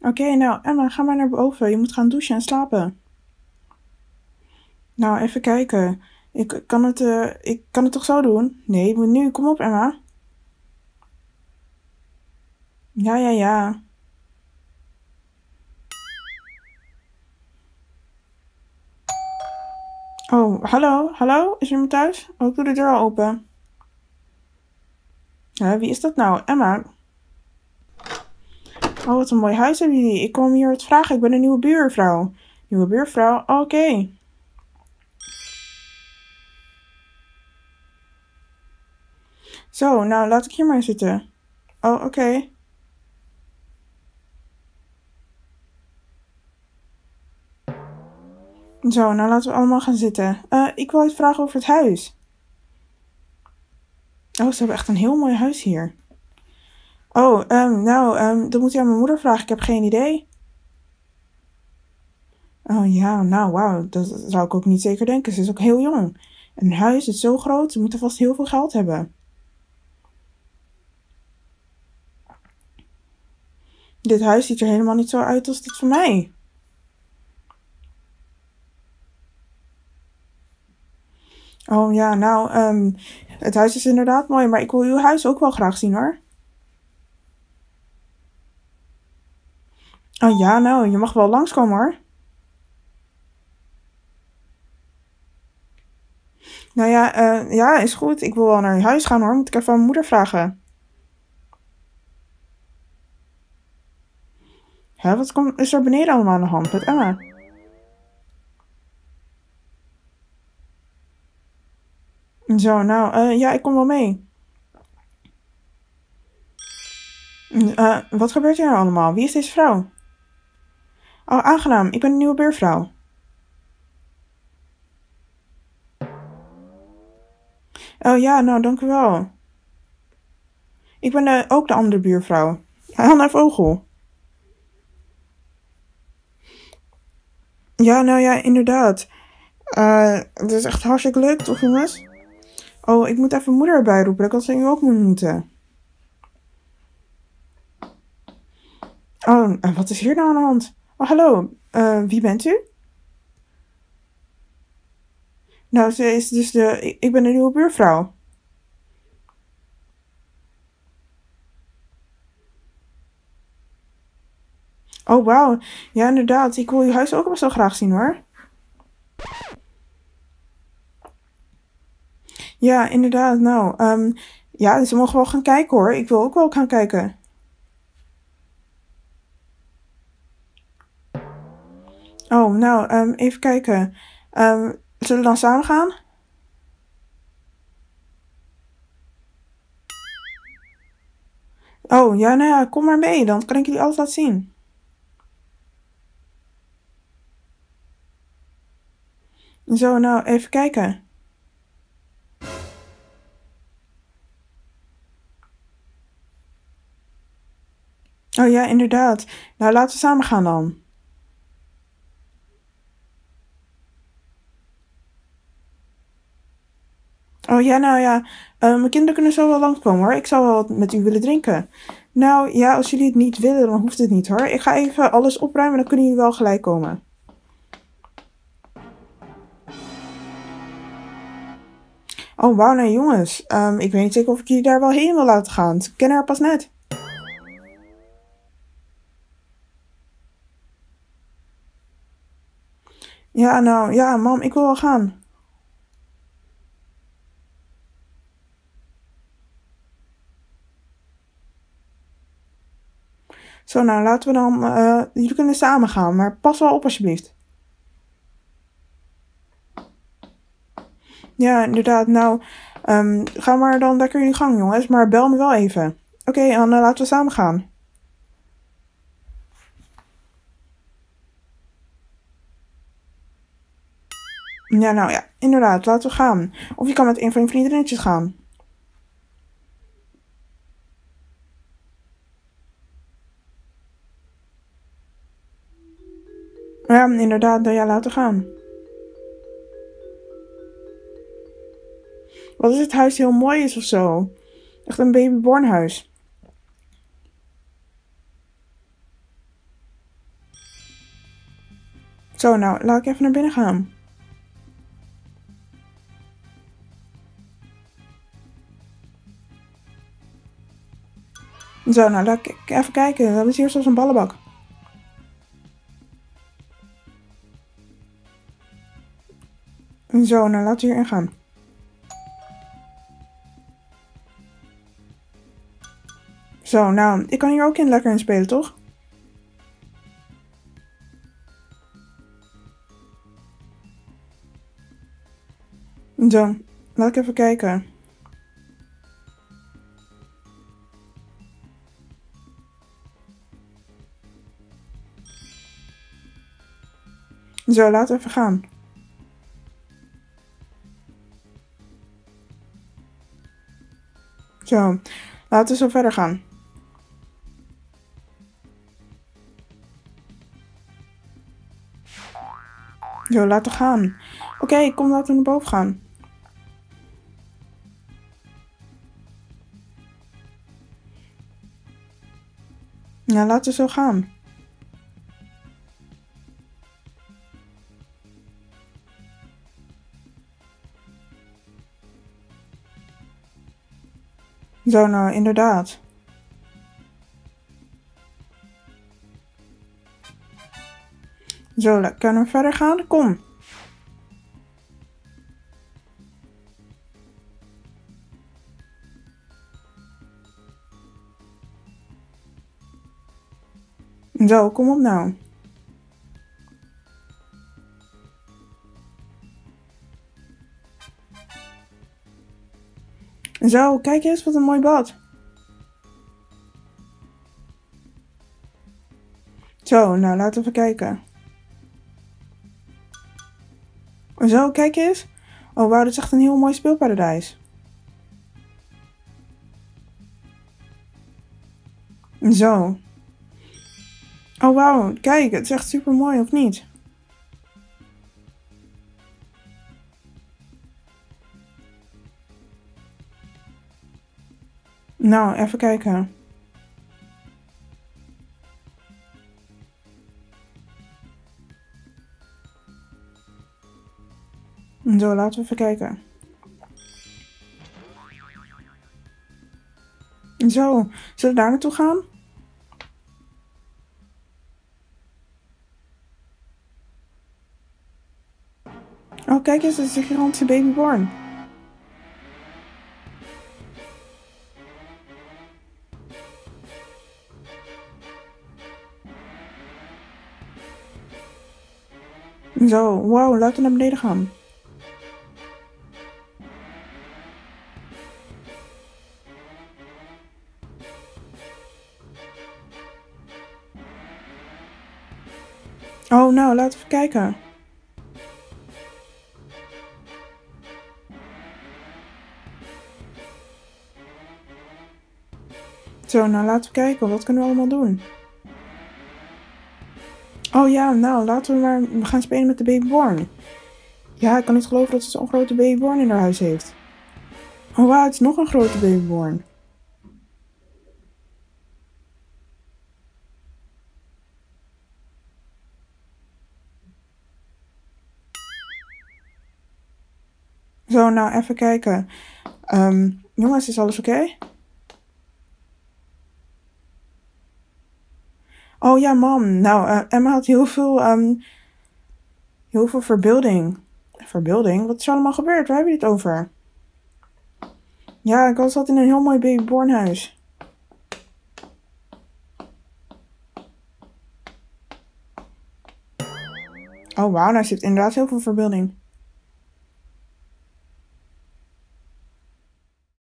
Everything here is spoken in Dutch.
Oké, nou Emma, ga maar naar boven. Je moet gaan douchen en slapen. Nou, even kijken. Ik kan het toch zo doen? Nee, je moet nu. Kom op, Emma. Ja, ja, ja. Oh, hallo, hallo? Is iemand thuis? Oh, ik doe de deur al open. Wie is dat nou? Emma. Oh, wat een mooi huis hebben jullie. Ik kom hier wat vragen. Ik ben een nieuwe buurvrouw. Nieuwe buurvrouw? Oké. Zo, nou laat ik hier maar zitten. Oh, oké. Zo, nou laten we allemaal gaan zitten. Ik wil iets vragen over het huis. Oh, ze hebben echt een heel mooi huis hier. Oh, dan moet je aan mijn moeder vragen. Ik heb geen idee. Oh ja, nou wauw, dat zou ik ook niet zeker denken. Ze is ook heel jong. Een huis is zo groot, ze moeten vast heel veel geld hebben. Dit huis ziet er helemaal niet zo uit als dat van mij. Oh ja, nou, het huis is inderdaad mooi, maar ik wil uw huis ook wel graag zien hoor. Oh ja, nou, je mag wel langskomen hoor. Nou ja, ja, is goed. Ik wil wel naar uw huis gaan hoor. Moet ik even aan mijn moeder vragen. Hè, is er beneden allemaal aan de hand met Emma? Zo, nou, ja, ik kom wel mee. Wat gebeurt hier nou allemaal? Wie is deze vrouw? Oh, aangenaam. Ik ben een nieuwe buurvrouw. Oh ja, nou, dank u wel. Ik ben ook de andere buurvrouw. Hanna Vogel. Ja, nou ja, inderdaad. Het is echt hartstikke leuk, toch jongens? Oh, ik moet even moeder erbij roepen. Dat kan ze nu ook moeten. Oh, wat is hier nou aan de hand? Oh, hallo. Wie bent u? Nou, ze is dus ik ben de nieuwe buurvrouw. Oh, wauw. Ja, inderdaad. Ik wil uw huis ook wel zo graag zien, hoor. Ja, inderdaad. Nou, ja, ze mogen wel gaan kijken, hoor. Ik wil ook wel gaan kijken. Oh, nou, even kijken. Zullen we dan samen gaan? Oh, ja, nou ja, kom maar mee. Dan kan ik jullie alles laten zien. Zo, nou, even kijken. Oh ja, inderdaad. Nou, laten we samen gaan dan. Oh ja, nou ja, mijn kinderen kunnen zo wel langskomen hoor. Ik zou wel wat met u willen drinken. Nou ja, als jullie het niet willen, dan hoeft het niet hoor. Ik ga even alles opruimen, dan kunnen jullie wel gelijk komen. Oh wauw, nou jongens. Ik weet niet zeker of ik jullie daar wel heen wil laten gaan. Ze kennen haar pas net. Ja, nou ja, mam, ik wil wel gaan. Zo, nou laten we dan. Jullie kunnen samen gaan, maar pas wel op alsjeblieft. Ja, inderdaad. Nou, ga maar dan lekker jullie gang, jongens. Maar bel me wel even. Oké, dan laten we samen gaan. Ja, nou ja, inderdaad. Laten we gaan. Of je kan met een van je vriendinnetjes gaan. Ja, inderdaad. Nou ja, laten we gaan. Wat is het huis heel mooi is of zo? Echt een babyborn huis. Zo, nou, laat ik even naar binnen gaan. Zo, nou, laat ik even kijken. Dat is hier zoals een ballenbak. Zo, nou, laten we hierin gaan. Zo, nou, ik kan hier ook lekker in spelen, toch? Zo, laat ik even kijken. Zo, laten we even gaan. Zo, laten we zo verder gaan. Zo, laten we gaan. Oké, kom, laten we naar boven gaan. Ja, laten we zo gaan. Zo, nou, inderdaad. Zo, kunnen we verder gaan? Kom. Zo, kom op nou. Zo, kijk eens, wat een mooi bad. Zo, nou, laten we even kijken. Zo, kijk eens. Oh, wauw, dit is echt een heel mooi speelparadijs. Zo. Oh, wauw, kijk, het is echt super mooi, of niet? Nou, even kijken. Zo, laten we even kijken. Zo, zullen we daar naartoe gaan? Oh, kijk eens, dat is een gigantische babyborn. Zo, wauw, laten we naar beneden gaan. Oh, nou, laten we even kijken. Zo, nou, laten we kijken. Wat kunnen we allemaal doen? Oh ja, nou, laten we maar gaan spelen met de babyborn. Ja, ik kan niet geloven dat ze zo'n grote babyborn in haar huis heeft. Oh wauw, het is nog een grote babyborn. Zo, nou, even kijken. Jongens, is alles oké? Oh ja, mam. Nou, Emma had heel veel verbeelding. Verbeelding? Wat is er allemaal gebeurd? Waar hebben we dit over? Ja, ik zat in een heel mooi babybornhuis. Oh wauw, nou, ze heeft inderdaad heel veel verbeelding.